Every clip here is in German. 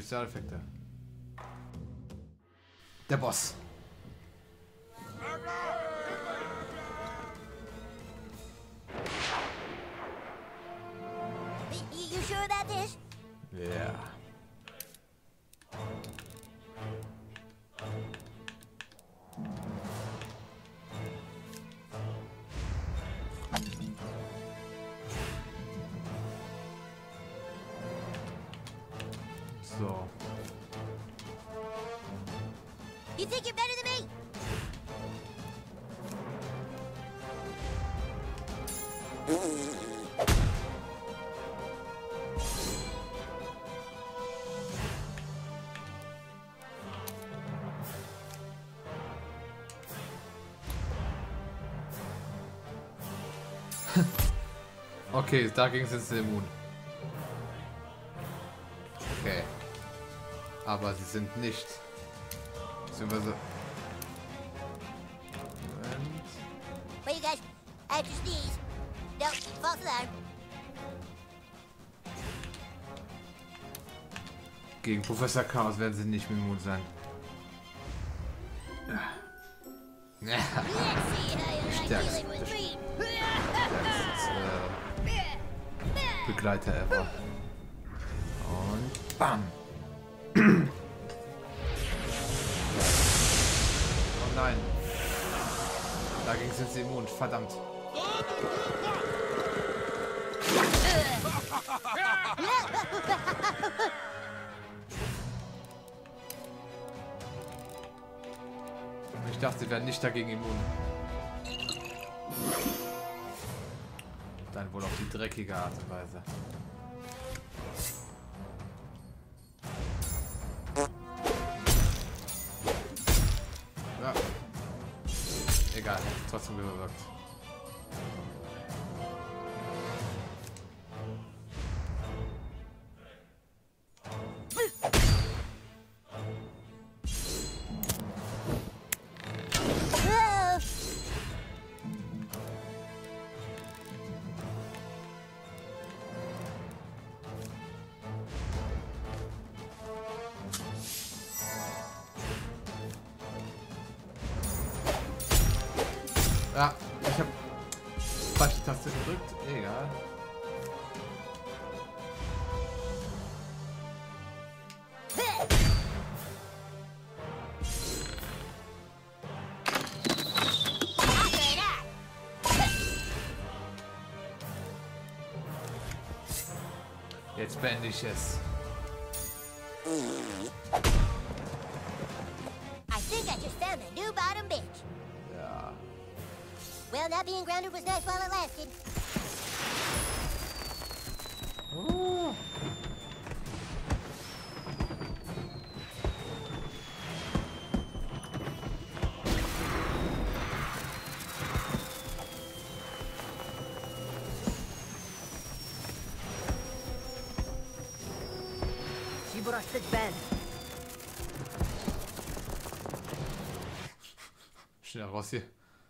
Spezialeffekte. Der Boss. You sure about this? Ja. So. You think you're better than me? Okay, dagegen sind sie immun. Okay. Aber sie sind nicht. Beziehungsweise. Moment. Wait, you guys, I have to sneeze. No, false alarm. Gegen Professor Chaos werden sie nicht mehr immun sein. Let's see how you like Stärkste. dealing with me. Begleiter ever. Und bam! Oh nein. Dagegen sind sie immun, verdammt. Ich dachte, sie werden nicht dagegen immun. Dann wohl auf die dreckige Art und Weise. Ja. Egal, trotzdem gewirkt. Ja, ich habe falsche Taste gedrückt. Egal. Jetzt beende ich es. I think I just found a new bottom bitch. Ja. Well, not being grounded was nice while it lasted. Schnell raus hier.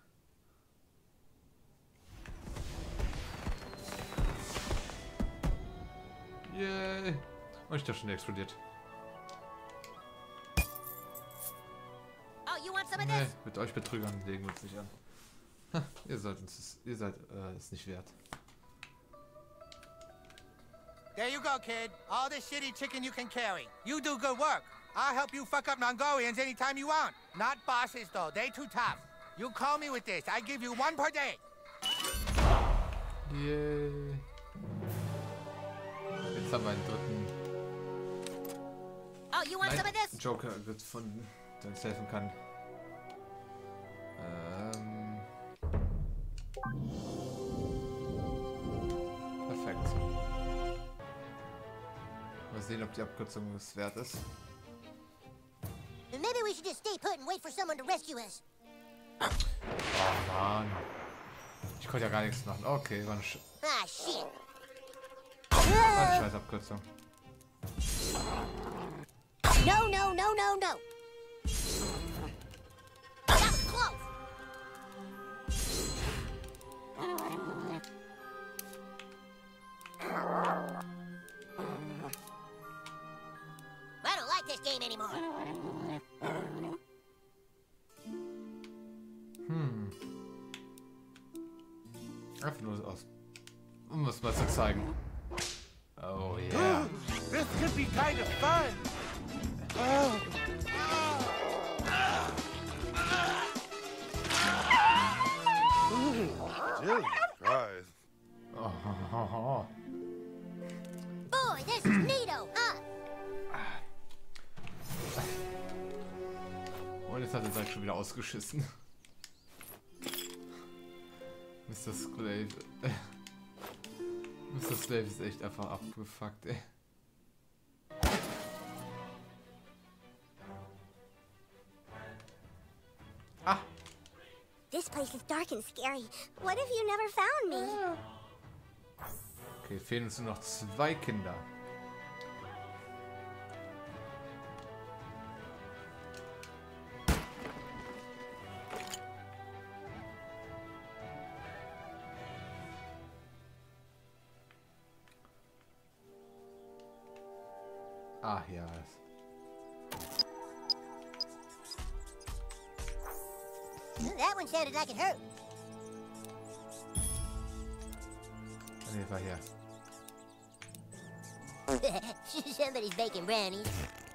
Yay. Und ich dachte schon, der explodiert. Oh, you want some of Nee, this? mit euch Betrügern legen wir uns nicht an. Ihr seid es nicht wert. There you go, kid. All the shitty chicken you can carry. You do good work. I'll help you fuck up Mongolians anytime you want. Not bosses, though. They too tough. You call me with this. I give you one per day. Yay. Jetzt haben wir einen dritten Oh, you want some of this? Joker gefunden, der uns helfen kann. Perfekt. Mal sehen, ob die Abkürzung es wert ist. Maybe we should just stay put and wait for someone to rescue us. Oh Mann. Ich konnte ja gar nichts machen. Okay, war eine, Ah, shit. war eine scheiß Abkürzung. No, no, no, no, no. That was close. like this game anymore. Einfach nur aus. Um es mal zu zeigen. Oh yeah. This could be kind of fun. Jesus Christ. Oh. Boy, this is neato, huh? Und jetzt hat er direkt schon wieder ausgeschissen. Mr. Slave. Mr. Slave ist echt einfach abgefuckt, ey. Ah! This place is dark and scary. What if you never found me? Okay, fehlen uns nur noch 2 Kinder. Ah, ja. That one sounded like it hurt. Nee, war hier. Somebody's baking brownies.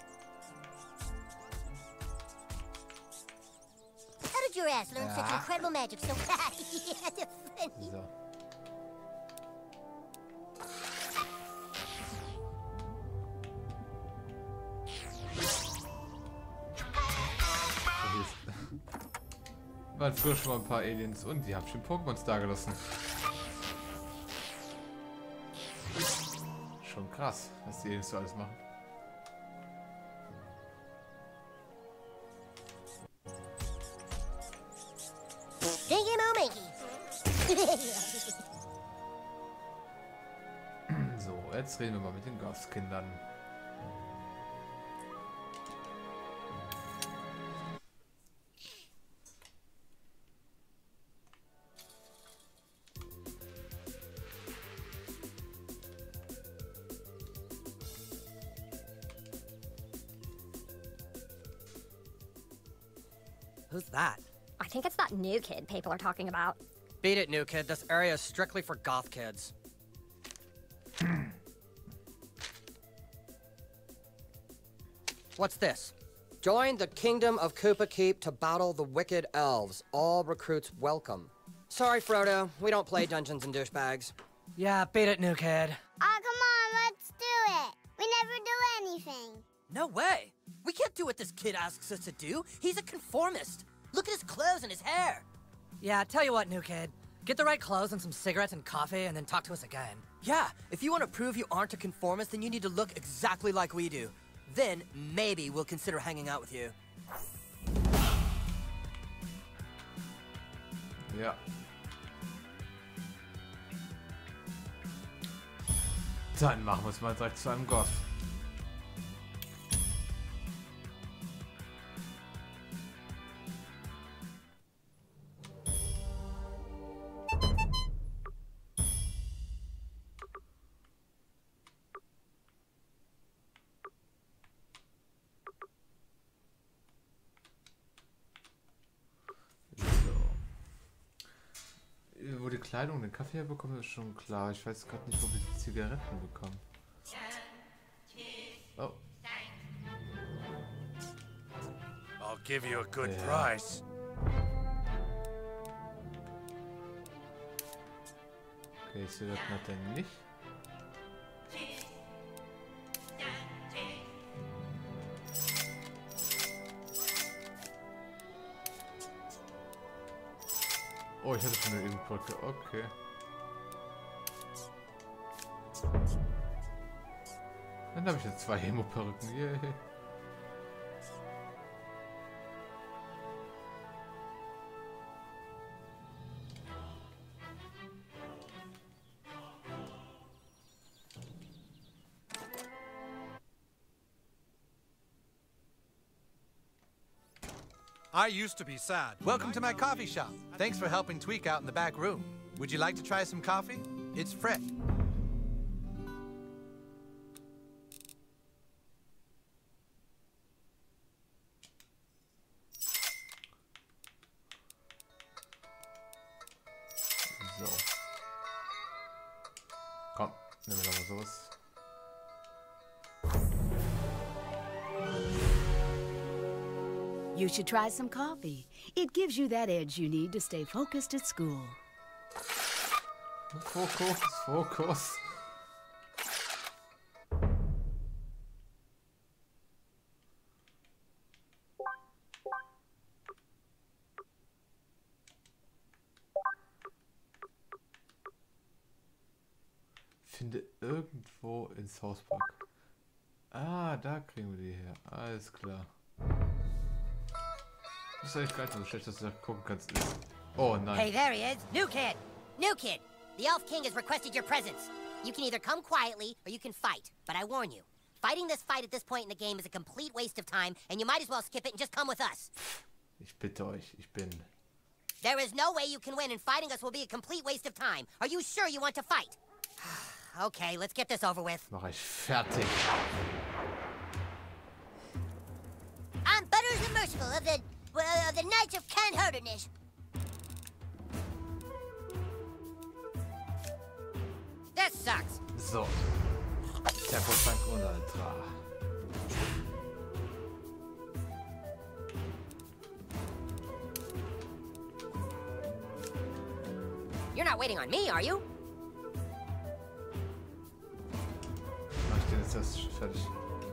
How did your ass learn such incredible magic so fast? Yeah, that's funny. So. Waren früher schon mal ein paar Aliens und die haben schon Pokémons da gelassen. Schon krass, was die Aliens so alles machen. Dinky Mo Minky. So, jetzt reden wir mal mit den Gastkindern. Who's that? I think it's that new kid people are talking about. Beat it, new kid. This area is strictly for goth kids. What's this? Join the Kingdom of Koopa Keep to battle the wicked elves. All recruits welcome. Sorry, Frodo. We don't play Dungeons and Douchebags. Yeah, beat it, new kid. Oh, come on, let's do it. We never do anything. No way. We can't do what this kid asks us to do. He's a conformist. Look at his clothes and his hair. Yeah, tell you what, new kid. Get the right clothes and some cigarettes and coffee, and then talk to us again. Yeah, if you want to prove you aren't a conformist, then you need to look exactly like we do. Then, maybe we'll consider hanging out with you. Ja. Dann machen wir es mal direkt zu einem Goth. Wo die Kleidung und den Kaffee herbekommen, ist schon klar. Ich weiß gerade nicht, wo wir die Zigaretten bekommen. Oh. I'll give you a good price. Okay, Zigaretten hat er nicht. Oh, ich hatte schon eine Impulse. Okay. Dann habe ich jetzt 2 Hemo-Perücken. Yay. I used to be sad. Welcome to my coffee shop. Thanks for helping Tweak out in the back room. Would you like to try some coffee? It's fresh. Nehmen wir doch mal sowas. You should try some coffee. It gives you that edge you need to stay focused at school. Fokus, Fokus. Finde irgendwo ins Hauspark. Ah, da kriegen wir die her. Alles klar. Das ist eigentlich gar nicht so schlecht, dass du da gucken kannst. Oh nein. Hey, there he is. New kid. New kid. The Elf King has requested your presence. You can either come quietly or you can fight. But I warn you, fighting this fight at this point in the game is a complete waste of time, and you might as well skip it and just come with us. Ich bitte euch, ich bin... There is no way you can win, and fighting us will be a complete waste of time. Are you sure you want to fight? Okay, let's get this over with. Mach ich fertig. I'm Butters the Merciful of the Knights of Canhurdernish. This sucks. So. Serpotank und Ultra. You're not waiting on me, are you? Mach ich den jetzt erst fertig.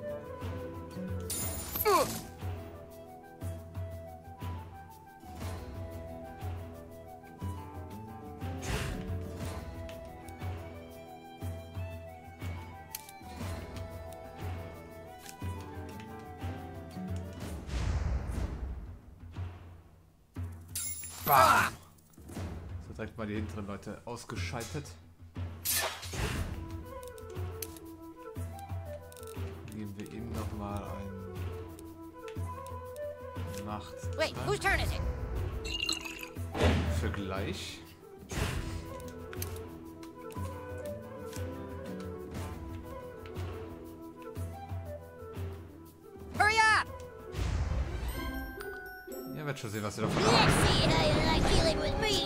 Bam! So, direkt mal die hinteren Leute ausgeschaltet. Geben wir ihnen nochmal ein Nacht. Wait, whose turn is it? Für gleich. Hurry up! Ihr werdet schon sehen, was ihr davon Let's habt. see how you like dealing with me.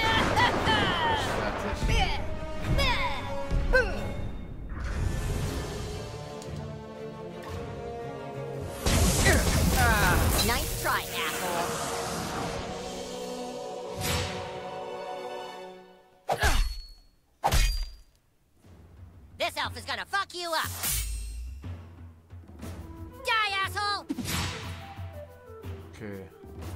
Fertig. Nice try, asshole. This elf is gonna fuck you up. Die, asshole! Okay.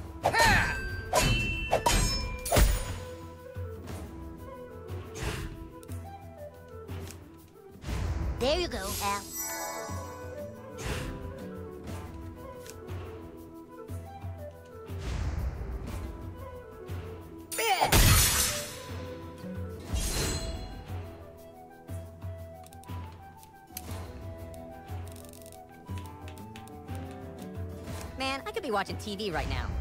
There you go, Al. Man, I could be watching TV right now.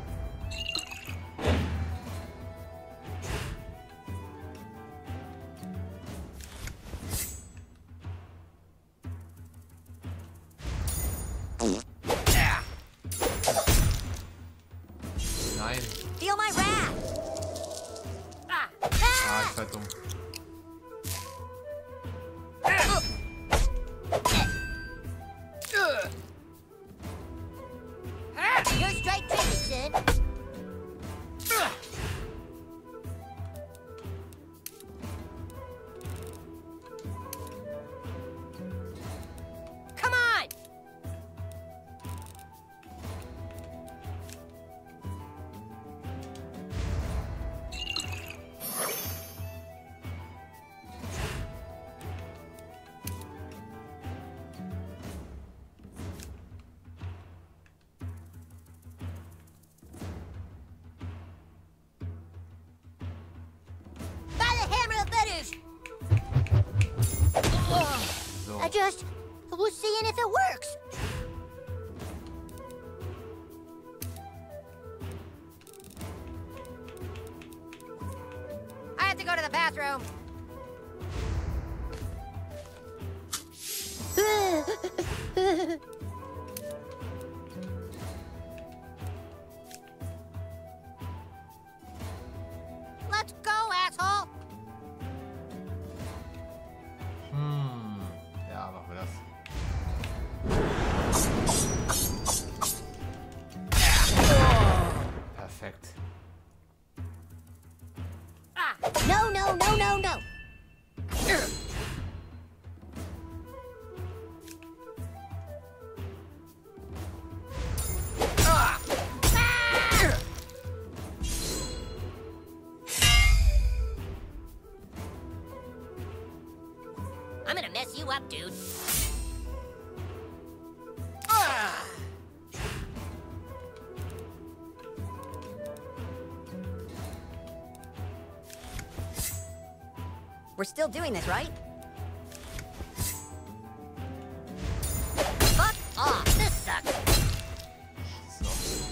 Nein. Feel my wrath! Ah, ich war dumm. You're straight tricky, son. Come on! By the hammer of Butters! So. I just was seeing if it works. I have to go to the bathroom. Let's go, asshole. Hm. dude. We're still doing this, right? Fuck off. This sucks. So.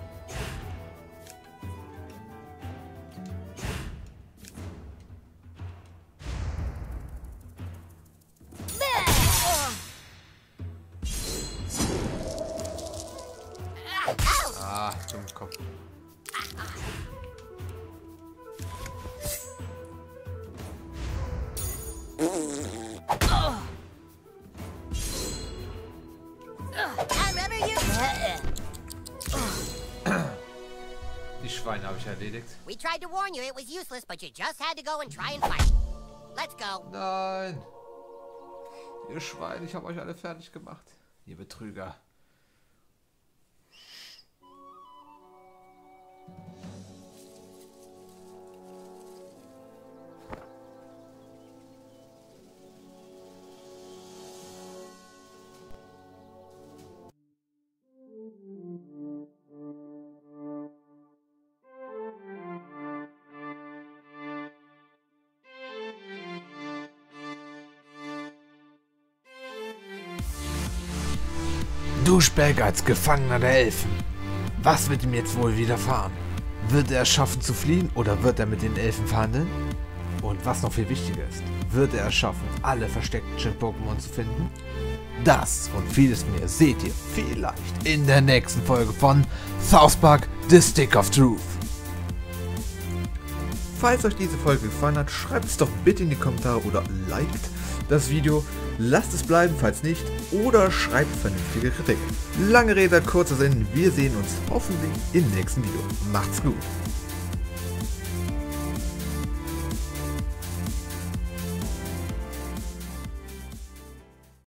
Ah, Dummkopf. Die Schweine habe ich erledigt. We tried to warn you it was useless, but you just had to go and try and fight. Let's go. Nein! Ihr Schweine, ich habe euch alle fertig gemacht. Ihr Betrüger. Douchebag als Gefangener der Elfen. Was wird ihm jetzt wohl widerfahren? Wird er es schaffen zu fliehen oder wird er mit den Elfen verhandeln? Und was noch viel wichtiger ist, wird er es schaffen, alle versteckten Shin-Pokémon zu finden? Das und vieles mehr seht ihr vielleicht in der nächsten Folge von South Park: The Stick of Truth. Falls euch diese Folge gefallen hat, schreibt es doch bitte in die Kommentare oder liked das Video. Lasst es bleiben, falls nicht, oder schreibt vernünftige Kritik. Lange Rede, kurzer Sinn, wir sehen uns hoffentlich im nächsten Video. Macht's gut!